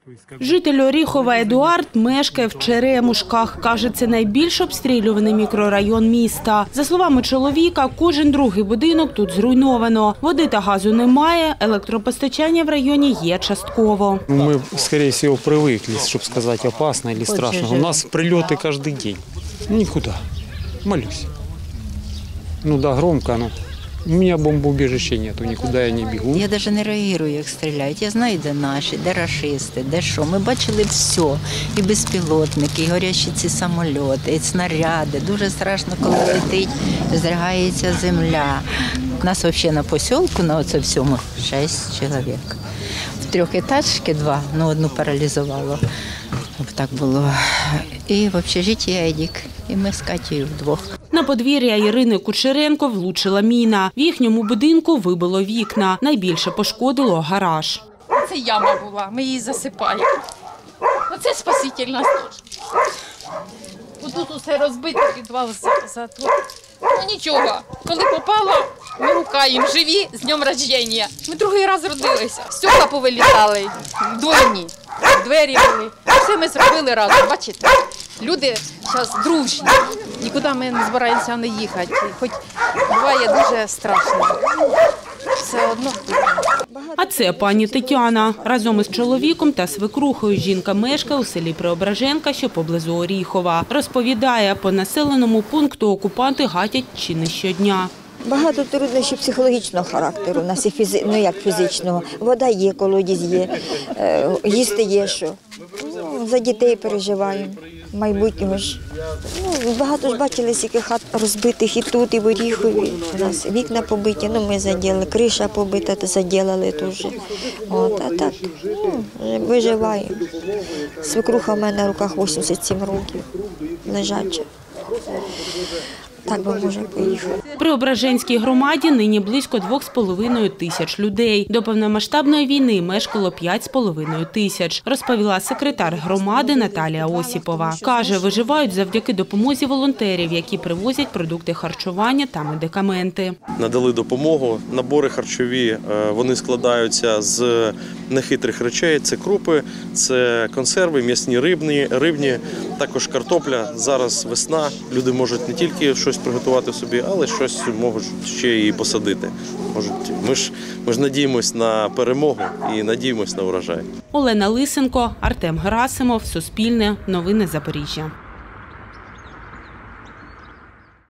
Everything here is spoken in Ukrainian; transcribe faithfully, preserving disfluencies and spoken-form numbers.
Житель Оріхова Едуард мешкає в Черемушках. Каже, це найбільш обстрілюваний мікрорайон міста. За словами чоловіка, кожен другий будинок тут зруйновано. Води та газу немає, електропостачання в районі є частково. Ми, скоріше всього, привикли, щоб сказати, опасно або страшно. У нас прильоти кожен день. Нікуди. Молюсь. Ну да, громко, но у меня бомбоубежища нету, никуда я не бегу. Я навіть не реагую, як стріляють. Я знаю, де наші, де рашисти, де що. Ми бачили все. І безпілотники, і горящі ці самоліти, і снаряди. Дуже страшно, коли летить, зригається земля. У нас взагалі на посілку, на оце всьому, шість чоловік. В трьохетажки два, ну одну паралізувало. Так було. І в общежитті Едік. І ми з Катєю вдвох. На подвір'я Ірини Кучеренко влучила міна. В їхньому будинку вибило вікна. Найбільше пошкодило гараж. Це яма була, ми її засипаємо. Оце спасительна служба. Тут усе розбито, підвал затор. Ну нічого, коли попало, ми гукаємо, живі, з днем рождення. Ми другий раз родилися, стекла повилітали, двойні, двері були. Все ми зробили разом, бачите? Люди зараз дружні, нікуди ми не збираємося не їхати, хоч буває дуже страшно. Все одно. А це пані Тетяна. Разом із чоловіком та свекрухою жінка мешкає у селі Преображенка, що поблизу Оріхова. Розповідає, по населеному пункту окупанти гатять чи не щодня. Багато труднощів психологічного характеру, у нас і фізи... ну, як фізичного. Вода є, колодязь є, е, їсти є що. Ну, за дітей переживаємо, майбутнього ж. Ну, багато ж бачили, скільки хат розбитих і тут, і в Оріхові. У нас вікна побиті, ну ми заділи, криша побита, то заділили теж. От, а так, ну, виживаємо. Свекруха в мене на руках вісімдесят сім років, лежача. Так би може поїхати. В Преображенській громаді нині близько двох з половиною тисяч людей. До повномасштабної війни мешкало п'ять з половиною тисяч, розповіла секретар громади Наталія Осіпова. Каже, виживають завдяки допомозі волонтерів, які привозять продукти харчування та медикаменти. Надали допомогу. Набори харчові, вони складаються з нехитрих речей. Це крупи, це консерви, м'ясні, рибні, рибні, також картопля. Зараз весна, люди можуть не тільки щось приготувати собі, але щось можуть ще і посадити. Можуть, ми ж, ми ж надіємось на перемогу і надіємось на урожай. Олена Лисенко, Артем Герасимов, Суспільне, Новини Запоріжжя.